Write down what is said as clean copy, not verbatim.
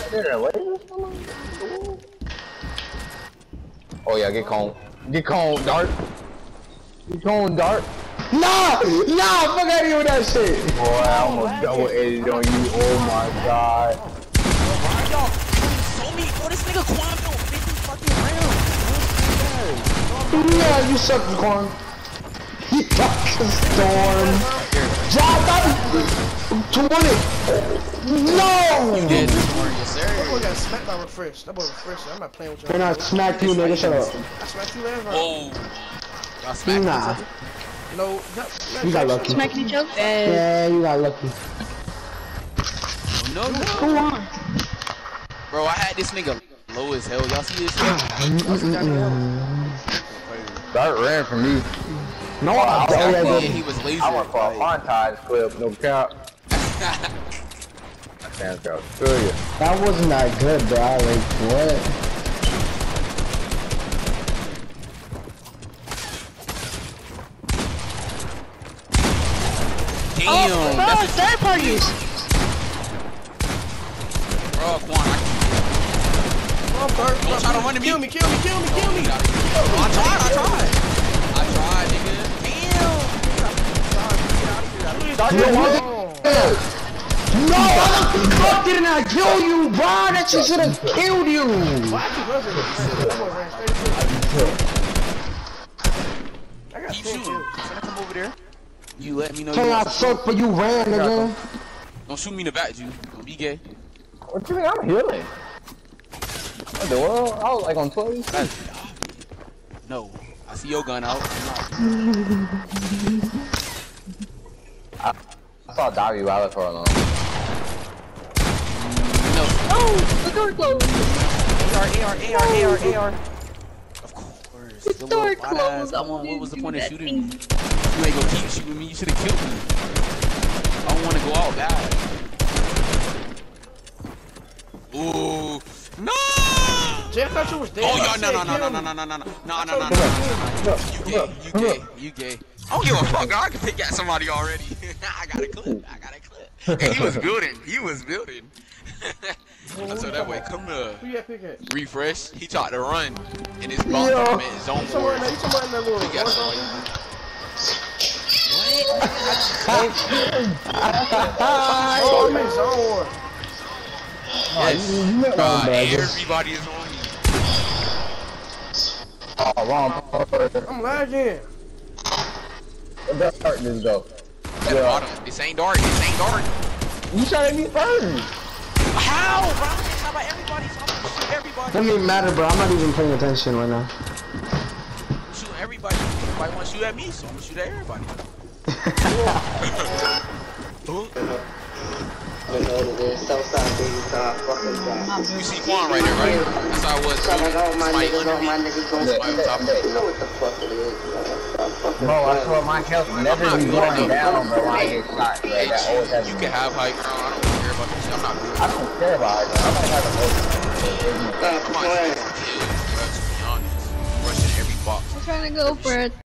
Oh yeah, get cone. Get cone, dart. Get cone, dart. Nah! Nah! Fuck out of here with that shit! Boy, I almost double edited on you. Oh my god. Why y'all so me? Oh, this nigga Quan built 50 fucking rounds. Yeah, you suck, Quan. You fucking storm. Drop out! 20! No! You did this morning, yes sir. That boy got smacked by refresh. That boy refresh. I'm not playing with you. Man, I smacked you, nigga. Shut up. I smacked you last round. Oh. Y'all smacked Nah. each other? No, You got lucky. Smacking each other? Yeah, you got lucky. No. Go on. Bro, I had this nigga low as hell. Y'all see this? Dart ran from me. No, Yeah, he was lazy. I went for a montage clip, no cap. That was good. that wasn't that good, bro. Like, what? Damn. Oh, bro, third parties. Bro, Quan, I'm dark. don't try to run to me. Kill me. I tried, nigga. Damn. No, how the fuck didn't I kill you, bro? That shit should have killed you. Why you rushing me? That boy ran straight to I got Keep 10 shooting. kills. Can I come over there? You let me know. Can you I want some suck for you ran, nigga? Don't shoot me in the back, Jew. Don't be gay. What you think I'm healing? What the world? I was like on 12. No. I see your gun out. I saw Davi Wilder for a long. No. Oh, the door closed. AR. Of course. The door closed. What was the point of shooting me? You ain't gonna keep shooting me. You should have killed me. I don't want to go out bad. Ooh. No! Jay, I thought you was dead. Oh, y'all, no. You gay. I don't give a fuck, I can pick at somebody already. I got a clip. Hey, he was building. I told that boy, come to Who you got pick at? refresh. He tried to run, and his bomb man is on Somewhere board. in that little. He got somebody. Oh, I'm in zone war. Yes, everybody is on you. Oh, wrong. I'm lagging. What dart this though? At the bottom. This ain't dark. You shot at me first. How, bro? It's not about everybody. So I'm gonna shoot everybody. Doesn't even matter, bro. I'm not even paying attention right now. I'm shooting everybody. Everybody want to shoot at me, so I'm gonna shoot at everybody. You see Quan right there, right? That's how it was. Somebody under me. Somebody on top of me. know what the fuck it is. Bro, I swear my health never be going down, bro, when I get shot. Bro. Hey, That always has you to can be. have height, bro. I don't care about this. I'm not good. I don't care about it, bro. I'm gonna have a Come on, kills, bro, to be honest. Rushing every box. I'm trying to go for it.